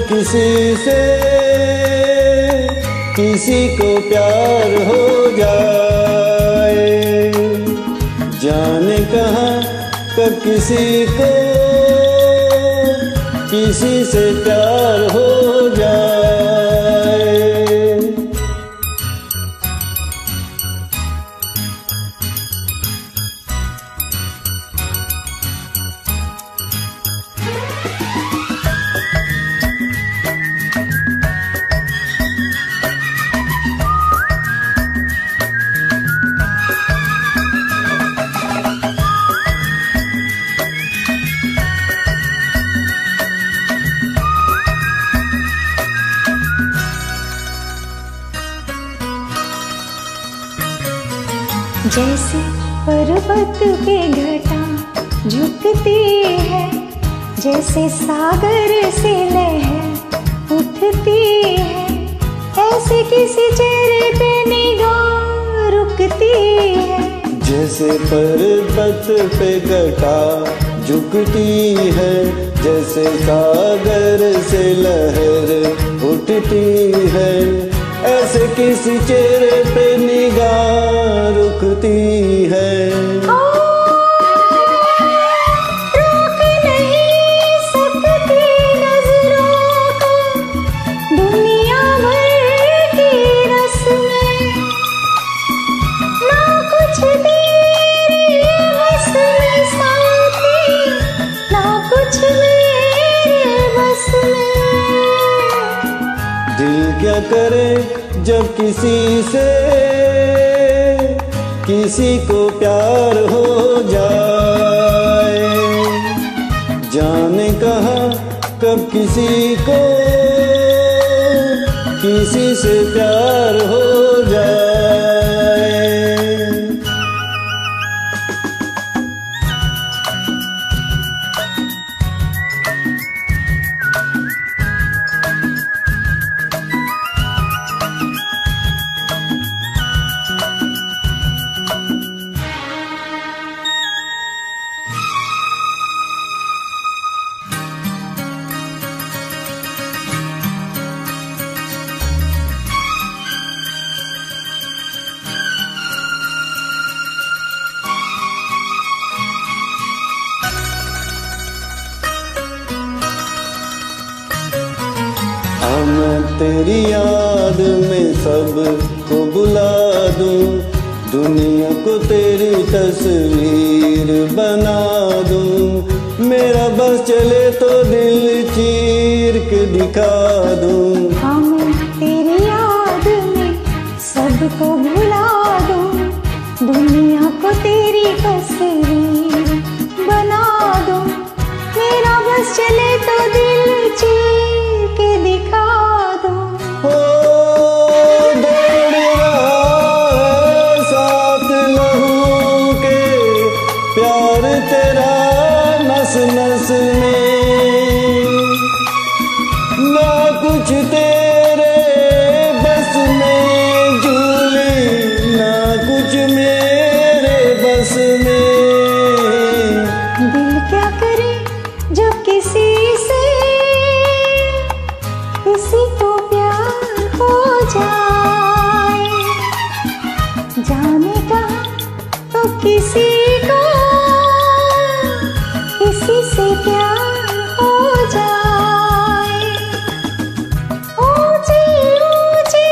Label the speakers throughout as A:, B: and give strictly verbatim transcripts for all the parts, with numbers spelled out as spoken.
A: किसी से किसी को प्यार हो जाए, जाने कहाँ कब किसी को किसी से प्यार हो जाए।
B: जैसे पर्वत पे घटा झुकती है, जैसे सागर से लहर उठती है, ऐसे किसी चेहरे पे निगाह रुकती है।
A: जैसे पर्वत पे घटा झुकती है, जैसे सागर से लहर उठती है, ऐसे किसी चेहरे पे निगाह रुकती है।
B: रोक नहीं सकती नजरों को दुनिया भर की रस्में, ना कुछ तेरे बस में साथी, ना कुछ मेरे बस में।
A: दिल क्या करे जब किसी से किसी को प्यार हो जाए, जाने कहाँ कब किसी को किसी से प्यार हो जाए। मैं तेरी याद में सब को बुला दूं, दुनिया को तेरी तस्वीर बना दूं, मेरा बस चले तो दिल चीर के दिखा दूं।
B: हाँ मैं तेरी याद में सबको भुला दूं, दुनिया को तेरी तस्वीर बना दूं, मेरा बस चले तो दिल चीर के दिखा दूं।
A: हो दौड़ रहा है साथ लहू के, प्यार तेरा नस नस में, ना कुछ तेरे बस में झूली, ना कुछ मेरे बस में।
B: दिल क्या करे जब किसी से किसी को प्यार हो जाए, जाने कहाँ तो किसी को किसी से प्यार हो जाए। ऊंची ऊंची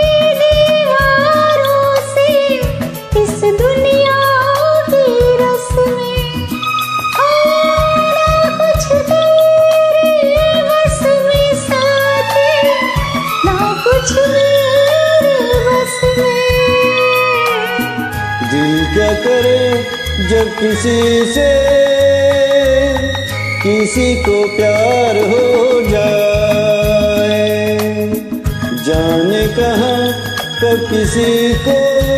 B: दीवारों से इस दुनिया की रस्में, ना कुछ तेरे बस में साथी, ना कुछ मेरे बस में।
A: दिल क्या करे जब किसी से किसी को प्यार हो जाए, जाने कहाँ कब किसी को